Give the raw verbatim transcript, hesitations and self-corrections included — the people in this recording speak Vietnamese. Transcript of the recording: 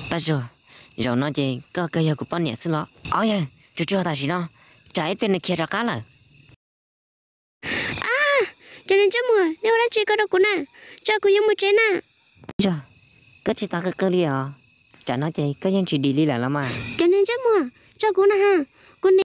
bây giờ rồi nó chỉ có cái của bọn nhẹ xí lo ôi ơi chú chưa ta gì nó trái bên này kia ra cá rồi à cho nên chắc mùa nếu đã chơi cái đó của nè cho cô yêu một trái nè giờ cái chị ta cái cơ đi à chả nói chị cái nhân chuyện đi đi là lắm mà cho nên chắc mùa cho cô nè ha cô